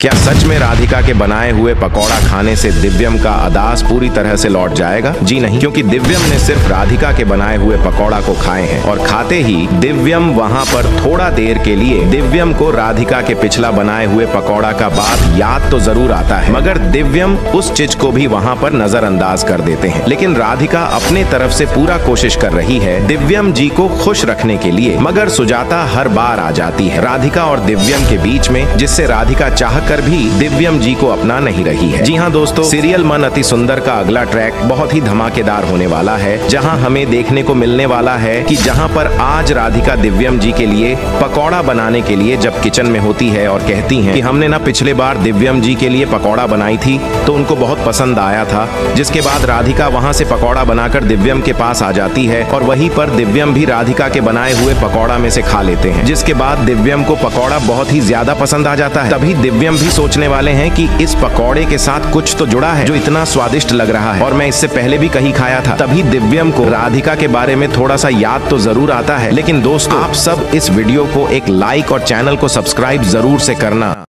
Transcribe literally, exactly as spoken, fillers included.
क्या सच में राधिका के बनाए हुए पकौड़ा खाने से दिव्यम का अदास पूरी तरह से लौट जाएगा? जी नहीं, क्योंकि दिव्यम ने सिर्फ राधिका के बनाए हुए पकौड़ा को खाए हैं और खाते ही दिव्यम वहां पर थोड़ा देर के लिए दिव्यम को राधिका के पिछला बनाए हुए पकौड़ा का बात याद तो जरूर आता है, मगर दिव्यम उस चीज को भी वहां पर नजरअंदाज कर देते हैं। लेकिन राधिका अपने तरफ से पूरा कोशिश कर रही है दिव्यम जी को खुश रखने के लिए, मगर सुजाता हर बार आ जाती है राधिका और दिव्यम के बीच में, जिससे राधिका चाह कर भी दिव्यम जी को अपना नहीं रही है। जी हाँ दोस्तों, सीरियल मन अति सुंदर का अगला ट्रैक बहुत ही धमाकेदार होने वाला है, जहां हमें देखने को मिलने वाला है कि जहां पर आज राधिका दिव्यम जी के लिए पकौड़ा बनाने के लिए जब किचन में होती है और कहती हैं कि हमने ना पिछले बार दिव्यम जी के लिए पकौड़ा बनाई थी तो उनको बहुत पसंद आया था, जिसके बाद राधिका वहां से पकौड़ा बनाकर दिव्यम के पास आ जाती है और वहीं पर दिव्यम भी राधिका के बनाए हुए पकौड़ा में से खा लेते हैं, जिसके बाद दिव्यम को पकौड़ा बहुत ही ज्यादा पसंद आ जाता है। तभी दिव्यम भी सोचने वाले हैं कि इस पकौड़े के साथ कुछ तो जुड़ा है जो इतना स्वादिष्ट लग रहा है और मैं इससे पहले भी कहीं खाया था। तभी दिव्यम को राधिका के बारे में थोड़ा सा याद तो जरूर आता है। लेकिन दोस्तों, आप सब इस वीडियो को एक लाइक और चैनल को सब्सक्राइब जरूर से करना।